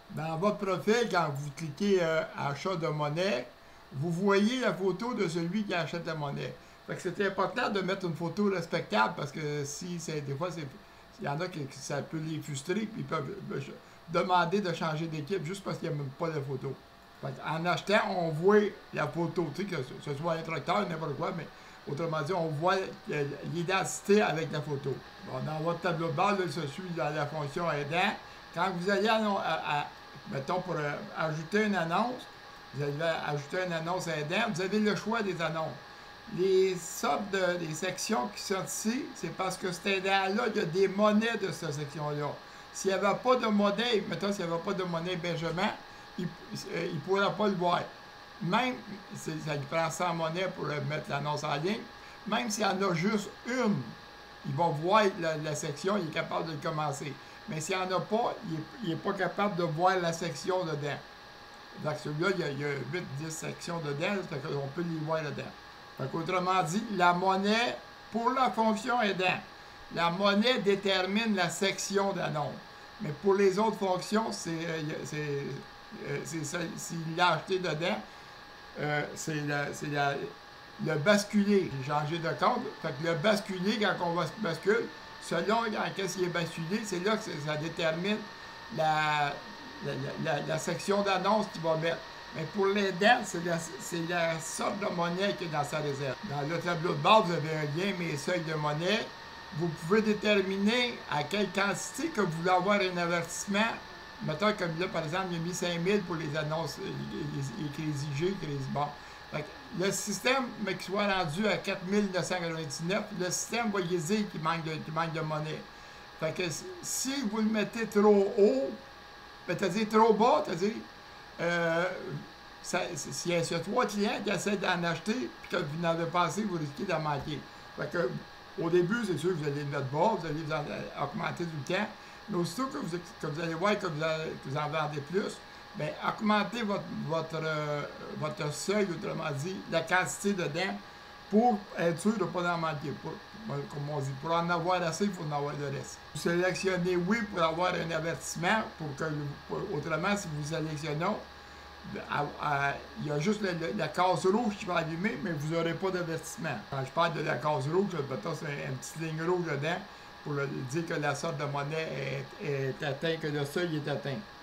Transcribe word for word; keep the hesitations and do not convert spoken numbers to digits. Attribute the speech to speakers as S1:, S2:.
S1: Dans votre profil, quand vous cliquez euh, achat de monnaie, vous voyez la photo de celui qui achète la monnaie. Fait que c'est important de mettre une photo respectable parce que si c'est des fois c'est il y en a qui ça peut les frustrer puis ils peuvent euh, demander de changer d'équipe juste parce qu'ils n'aiment pas la photo. Fait en achetant, on voit la photo, tu sais, que ce soit un tracteur, n'importe quoi, mais autrement dit, on voit l'identité avec la photo. Bon, dans votre tableau de bord, là, ça suit dans la fonction aidant. Quand vous allez, à, à, à, mettons, pour euh, ajouter une annonce, vous allez ajouter une annonce aidant, vous avez le choix des annonces. Les sortes de les sections qui sont ici, c'est parce que cet aidant-là, il y a des monnaies de cette section-là. S'il n'y avait pas de monnaie, mettons, s'il n'y avait pas de monnaie Benjamin, il ne pourrait pas le voir. Même, ça lui prend cent monnaies pour mettre l'annonce en ligne, même s'il y en a juste une, il va voir la, la section, il est capable de le commencer. Mais s'il n'y en a pas, il n'est pas capable de voir la section dedans. Donc celui-là, il y a, il y a huit dix sections dedans, on peut les voir dedans. Fait qu'autrement dit, la monnaie, pour la fonction aidant, la monnaie détermine la section d'annonce. Mais pour les autres fonctions, c'est s'il l'a acheté dedans, euh, c'est le basculer. J'ai changé de compte. Fait que le basculer, quand on va bascule, selon qu'est-ce qui est basculé, c'est là que ça détermine la, la, la, la section d'annonce qu'il va mettre. Mais pour l'aidant, c'est la, la sorte de monnaie qui est dans sa réserve. Dans le tableau de base, vous avez un lien, mes seuils de monnaie. Vous pouvez déterminer à quelle quantité que vous voulez avoir un avertissement. Mettons comme là, par exemple, il a mis cinq mille pour les annonces, les, les Crédit G, Crédit Bon. Fait que le système, mais qu'il soit rendu à quatre mille neuf cent quatre-vingt-dix-neuf, le système va y dire qu'il manque, qu'il manque de monnaie. Fait que si vous le mettez trop haut, c'est-à-dire trop bas, c'est-à-dire, euh, s'il y a trois clients qui essaient d'en acheter, puis que vous n'avez pas assez, vous risquez d'en manquer. Fait que, au début, c'est sûr que vous allez le mettre bas, vous allez vous en, augmenter tout le temps. Mais aussitôt que vous, que vous allez voir que vous, allez, que vous en vendez plus, bien, augmentez votre, votre, euh, votre seuil, autrement dit, la quantité dedans, pour être sûr de ne pas en manquer. Pour, comme on dit, pour en avoir assez, il faut en avoir le reste. Vous sélectionnez oui pour avoir un avertissement, pour que, pour, autrement, si vous sélectionnez, À, à, il y a juste le, le, la case rouge qui va allumer, mais vous n'aurez pas d'avertissement. Quand je parle de la case rouge, c'est un, un petit ligne rouge dedans pour le, dire que la sorte de monnaie est, est atteinte, que le seuil est atteint.